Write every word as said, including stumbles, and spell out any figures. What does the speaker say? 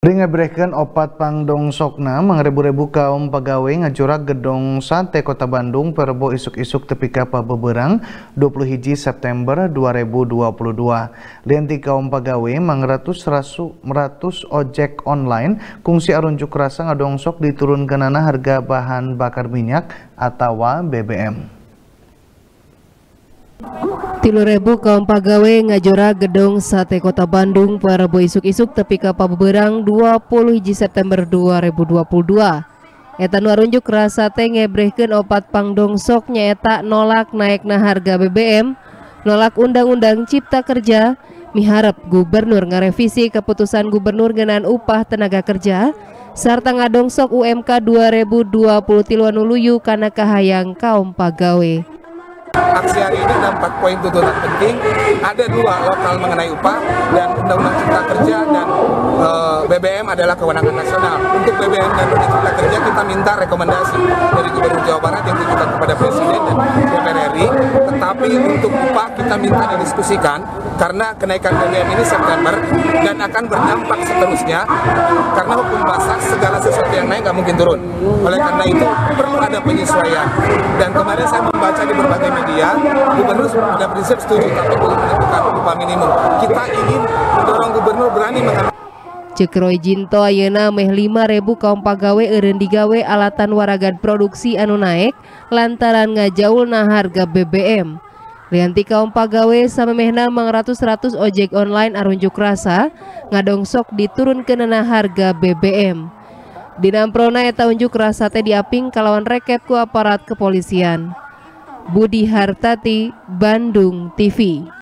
Dengebrehkeun opat pangdongsokna mangrebu-rebu kaum pagawe ngajurak gedung sate Kota Bandung Perebo isuk-isuk tepi ka pabeberang dua puluh hiji September dua ribu dua puluh dua. Lianti kaum pagawe mangratus ratus ojek online kungsi arunjuk rasa ngadongsok diturunkeunana harga bahan bakar minyak atawa B B M. Tilu ribu kaum pagawe ngajora gedung sate Kota Bandung Perebo isuk-isuk tepi ka pabeberang dua puluh hiji September dua ribu dua puluh dua. Eta nu arunjuk rasa teh ngebrehkeun opat pangdongsok nyaeta nolak naikna harga B B M, nolak undang-undang Cipta Kerja, miharep gubernur ngarevisi keputusan gubernur ngeunaan upah tenaga kerja, sarta ngadongsok U M K dua ribu dua puluh tilu anu luyu kana kahayang kaum pagawe. Aksi hari ini ada empat poin tuntutan penting, ada dua lokal mengenai upah dan undang-undang Cipta Kerja, dan e, B B M adalah kewenangan nasional. Untuk B B M dan undang Cipta Kerja kita minta rekomendasi dari Gubernur Jawa Barat yang ditujukan kepada Presiden dan D P R R I, tetapi untuk upah kita minta didiskusikan karena kenaikan B B M ini September dan akan berdampak seterusnya, karena hukum pasar segala sesuatu yang naik nggak mungkin turun. Oleh karena itu perlu ada penyesuaian, dan kemarin saya membaca di berbagai media, gubernur pada prinsip setuju tapi belum menentukan upah minimum. Kita ingin mendorong gubernur berani mengambil. Cek Roy Jinto ayeuna meh lima ribu kaum pagawe eureun digawe alatan waragan produksi anu naek lantaran ngajaulna harga B B M. Lianti kaum pagawe samemehna mangratus ratus ojek online arunjuk rasa ngadongsok diturunkeunana harga B B M. Dina amprona eta unjuk rasa teh diaping kalawan reket ku aparat kepolisian. Budi Hartati, Bandung T V.